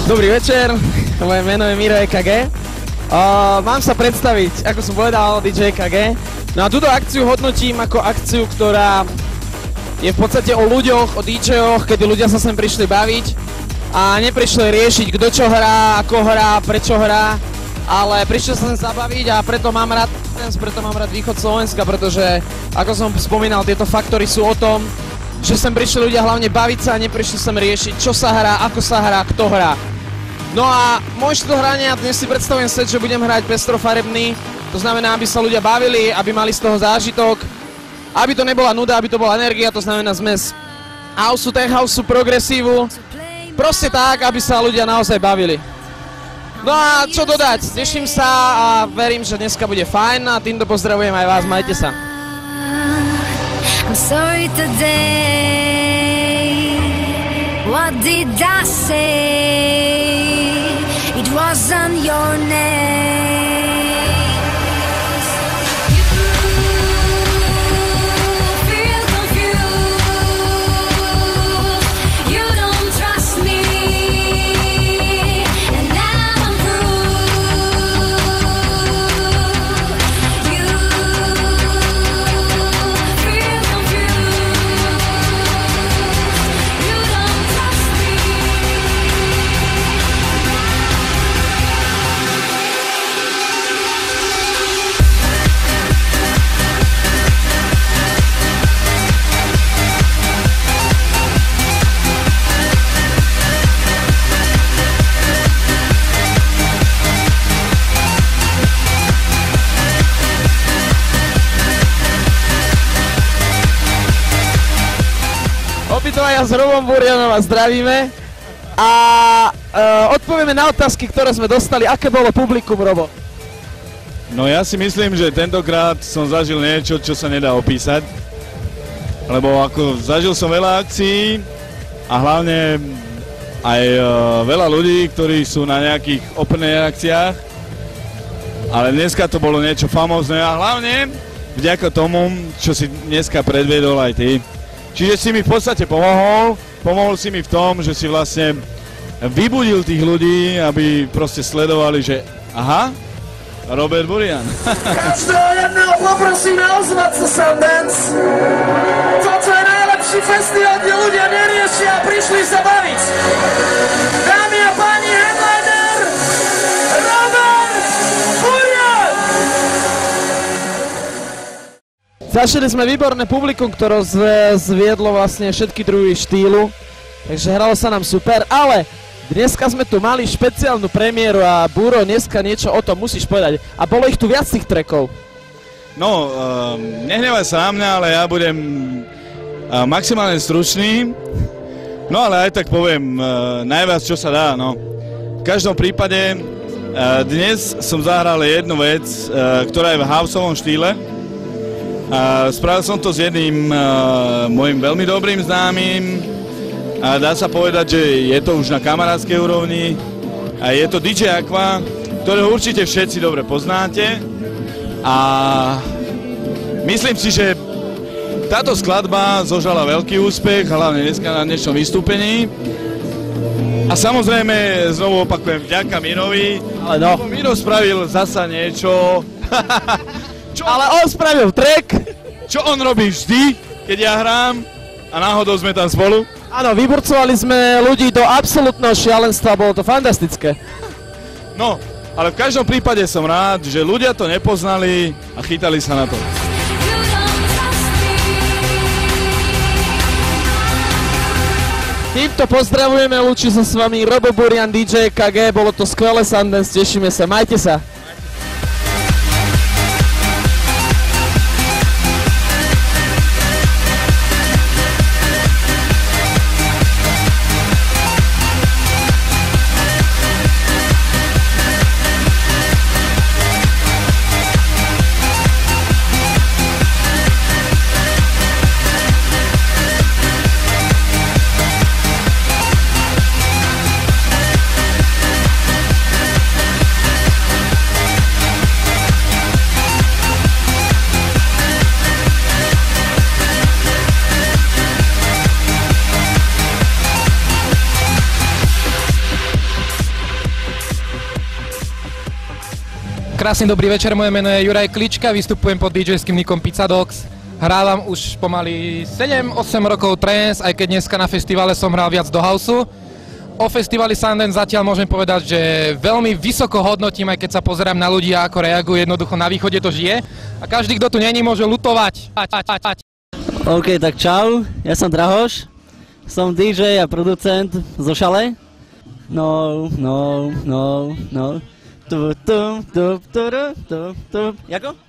Dobrý večer, moje meno je Miro EKG. Mám sa predstaviť, ako som povedal, DJ EKG. No a túto akciu hodnotím ako akciu, ktorá je v podstate o ľuďoch, o DJoch, kedy ľudia sa sem prišli baviť a neprišli riešiť, kto čo hrá, ako hrá, prečo hrá, ale prišli sa sem zabaviť a preto mám rád východ Slovenska, pretože, ako som spomínal, tieto faktory sú o tom, že sem prišli ľudia hlavne baviť sa a neprišli sem riešiť, čo sa hrá, ako sa hrá, kto hrá. No a môj štýl hrania, dnes si predstavujem set, že budem hrať pestrofarebný, to znamená, aby sa ľudia bavili, aby mali z toho zážitok, aby to nebola nuda, aby to bola energia, to znamená zmes houseu, tech houseu, progresívu, proste tak, aby sa ľudia naozaj bavili. No a čo dodať, teším sa a verím, že dneska bude fajn a týmto pozdravujem aj vás, majte sa. I'm sorry today, what did I say? It wasn't your name. Opitovaja s Robom Burianom vás zdravíme a odpovieme na otázky, ktoré sme dostali. Aké bolo publikum, Robo? No ja si myslím, že tentokrát som zažil niečo, čo sa nedá opísať. Lebo ako zažil som veľa akcií a hlavne aj veľa ľudí, ktorí sú na nejakých open akciách. Ale dneska to bolo niečo famózne a hlavne vďaka tomu, čo si dneska predviedol aj ty. Čiže si mi v podstate pomohol si mi v tom, že si vlastne vybudil tých ľudí, aby proste sledovali, že aha, Robert Burian. Každého jedného poprosíme ozvať sa Sundance. Toto je najlepší festival, kde ľudia neriešia a prišli sa baviť. Dámy a páni, headliner Robert Burian! Zažili sme výborné publikum, ktoré zviedlo vlastne všetky druhy štýlu, takže hralo sa nám super, ale dneska sme tu mali špeciálnu premiéru a Buro, dneska niečo o tom musíš povedať. A bolo ich tu viac tých trackov. No, nehnevaj sa na mňa, ale ja budem maximálne stručný, no ale aj tak poviem najviac, čo sa dá, no. V každom prípade dnes som zahral jednu vec, ktorá je v houseovom štýle. Spravil som to s jedným môjim veľmi dobrým známym a dá sa povedať, že je to už na kamarádskej úrovni a je to DJ Aqua, ktorého určite všetci dobre poznáte a myslím si, že táto skladba zožala veľký úspech, hlavne dneska na dnešnom vystúpení a samozrejme znovu opakujem vďaka Mirovi, Ale no. lebo Miro spravil zasa niečo. Ale on spravil track. Čo on robí vždy, keď ja hrám a náhodou sme tam spolu? Áno, vyburcovali sme ľudí do absolútneho šialenstva, bolo to fantastické. No, ale v každom prípade som rád, že ľudia to nepoznali a chytali sa na to. Týmto pozdravujeme, lúči sa s vami Robo Burian, DJ KG, bolo to skvelé Sundance, tešíme sa, majte sa. Krásny dobrý večer, moje meno je Juraj Klička, vystupujem pod DJ-ským nikom Pizza Dogs. Hrávam už pomaly 7-8 rokov trance, aj keď dneska na festivale som hral viac do houseu. O festivali Sundance zatiaľ môžem povedať, že veľmi vysoko hodnotím, aj keď sa pozerám na ľudí, ako reagujú, jednoducho na východe to žije. A každý, kto tu není, môže lutovať. OK, tak čau, ja som Drahoš, som DJ a producent zo Šale. No. Jako?